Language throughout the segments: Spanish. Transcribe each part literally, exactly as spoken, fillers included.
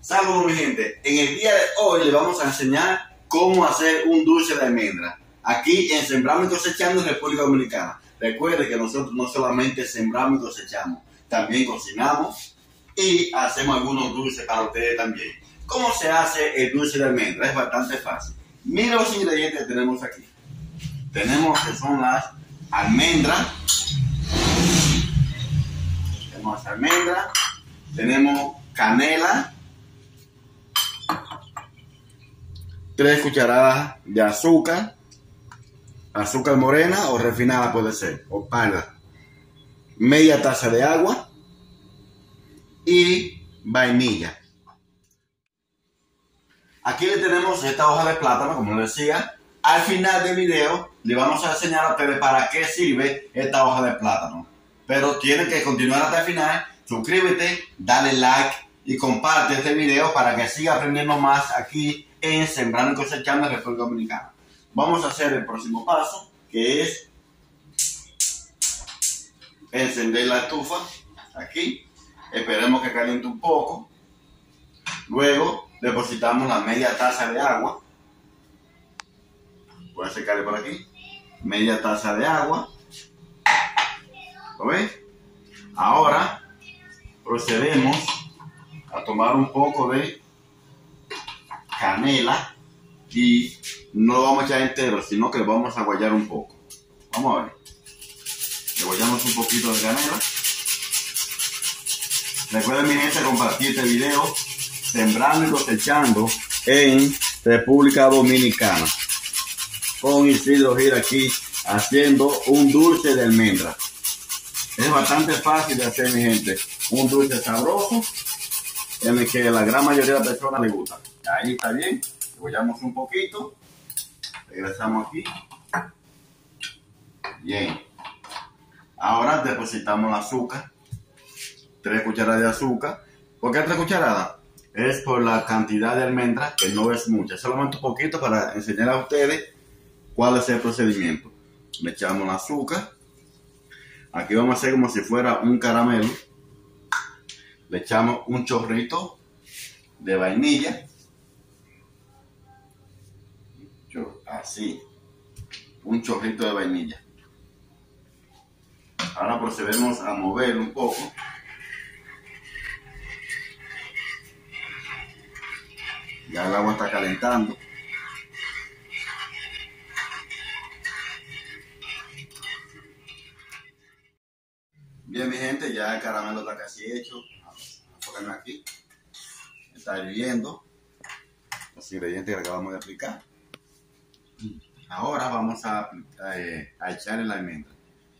Saludos mi gente, en el día de hoy les vamos a enseñar cómo hacer un dulce de almendra aquí en Sembrando y Cosechando en República Dominicana. Recuerden que nosotros no solamente sembramos y cosechamos, también cocinamos y hacemos algunos dulces para ustedes también. ¿Cómo se hace el dulce de almendra? Es bastante fácil. Miren los ingredientes que tenemos aquí. Tenemos que son las almendras, tenemos almendras, tenemos canela, tres cucharadas de azúcar, azúcar morena o refinada puede ser, o parda, media taza de agua y vainilla. Aquí le tenemos esta hoja de plátano, como les decía. Al final del video le vamos a enseñar a ustedes para qué sirve esta hoja de plátano. Pero tienen que continuar hasta el final. Suscríbete, dale like y comparte este video para que siga aprendiendo más aquí en Sembrando y Cosechando en República Dominicana. Vamos a hacer el próximo paso, que es encender la estufa aquí. Esperemos que caliente un poco. Luego depositamos la media taza de agua. Voy a secarle por aquí. Media taza de agua. ¿Lo ves? Ahora procedemos a tomar un poco de canela y no lo vamos a echar entero, sino que lo vamos a guayar un poco. Vamos a ver. Le guayamos un poquito de canela. Recuerden, mi gente, compartir este video Sembrando y Cosechando en República Dominicana con Isidro Gil aquí haciendo un dulce de almendra. Es bastante fácil de hacer, mi gente. Un dulce sabroso en el que la gran mayoría de las personas les gusta. Ahí está bien. Guayamos un poquito. Regresamos aquí. Bien. Ahora depositamos el azúcar. Tres cucharadas de azúcar. ¿Por qué tres cucharadas? Es por la cantidad de almendras, que no es mucha. Solamente un poquito para enseñar a ustedes cuál es el procedimiento. Le echamos el azúcar. Aquí vamos a hacer como si fuera un caramelo. Le echamos un chorrito de vainilla. Así. Un chorrito de vainilla. Ahora procedemos a moverlo un poco. Ya el agua está calentando. Bien, mi gente, ya el caramelo está casi hecho. Vamos a ponerlo aquí. Está hirviendo los ingredientes que acabamos de aplicar. Ahora vamos a, a, a echar la almendra.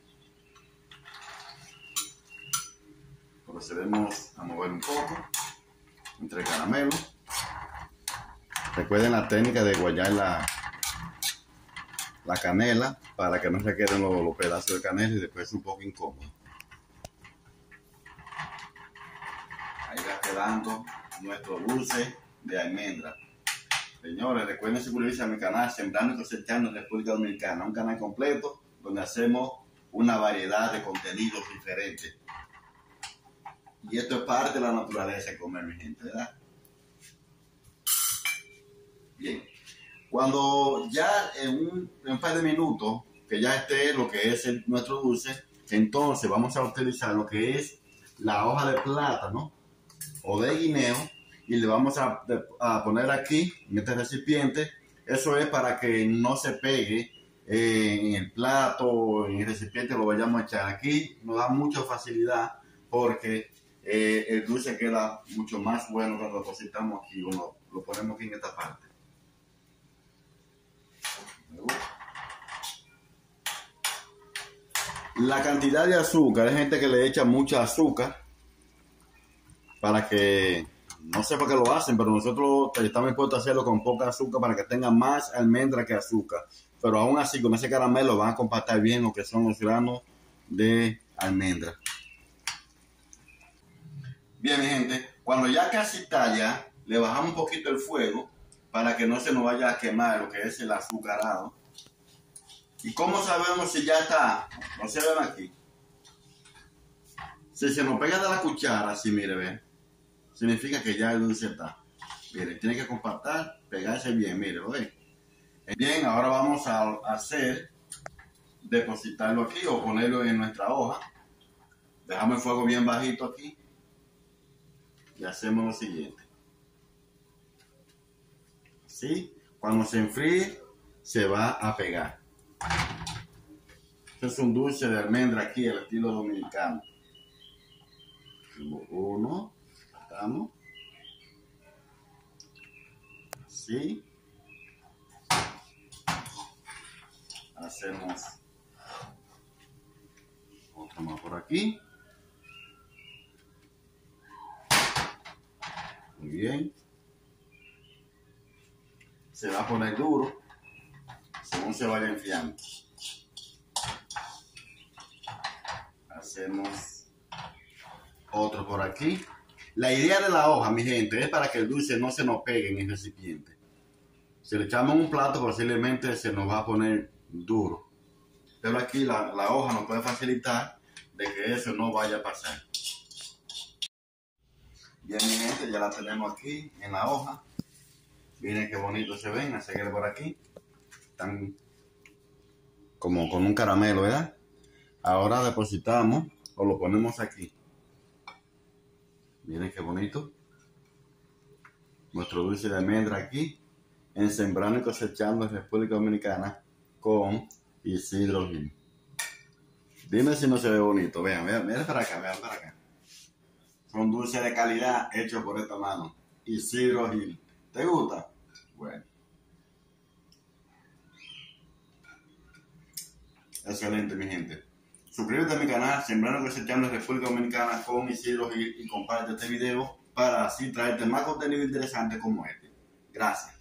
Procedemos a mover un poco entre el caramelo. Recuerden la técnica de guayar la, la canela para que no se queden los, los pedazos de canela y después es un poco incómodo. Ahí va quedando nuestro dulce de almendra. Señores, recuerden suscribirse a mi canal Sembrando y Cosechando en República Dominicana, un canal completo donde hacemos una variedad de contenidos diferentes. Y esto es parte de la naturaleza de comer, mi gente, ¿verdad? Bien, cuando ya en un, en un par de minutos que ya esté lo que es el, nuestro dulce, entonces vamos a utilizar lo que es la hoja de plátano o de guineo y le vamos a, a poner aquí en este recipiente. Eso es para que no se pegue eh, en el plato, en el recipiente lo vayamos a echar aquí. Nos da mucha facilidad porque eh, el dulce queda mucho más bueno cuando lo depositamos aquí o lo, lo ponemos aquí en esta parte. La cantidad de azúcar, hay gente que le echa mucha azúcar para que, no sé por qué lo hacen, pero nosotros estamos dispuestos a hacerlo con poca azúcar para que tenga más almendra que azúcar. Pero aún así, con ese caramelo van a compactar bien lo que son los granos de almendra. Bien, mi gente, cuando ya casi está ya, le bajamos un poquito el fuego para que no se nos vaya a quemar lo que es el azucarado. ¿Y cómo sabemos si ya está? No se ven aquí. Si se nos pega de la cuchara, así mire, ven. significa que ya el dulce está. Mire, tiene que compactar, pegarse bien, mire, ¿lo ven? Bien, ahora vamos a hacer, depositarlo aquí o ponerlo en nuestra hoja. Dejamos el fuego bien bajito aquí y hacemos lo siguiente. ¿Sí? Cuando se enfríe, se va a pegar. Este es un dulce de almendra aquí, el estilo dominicano. Uno, estamos. Así. Hacemos otro más por aquí. Muy bien. Se va a poner duro según se vaya enfriando. Hacemos otro por aquí. La idea de la hoja, mi gente, es para que el dulce no se nos pegue en el recipiente. Si le echamos un plato, posiblemente se nos va a poner duro. Pero aquí la, la hoja nos puede facilitar de que eso no vaya a pasar. Bien, mi gente, ya la tenemos aquí en la hoja. Miren qué bonito se ven, así que por aquí. Están como con un caramelo, ¿verdad? Ahora depositamos o lo ponemos aquí. Miren qué bonito. Nuestro dulce de almendra aquí, en Sembrando y Cosechando en República Dominicana con Isidro Gil. Dime si no se ve bonito. Vean, vean, vean para acá, vean para acá. Son dulces de calidad hechos por esta mano. Isidro Gil. ¿Te gusta? Bueno. Excelente, mi gente. Suscríbete a mi canal, Sembrando y Cosechando en República Dominicana con Isidro Gil y comparte este video para así traerte más contenido interesante como este. Gracias.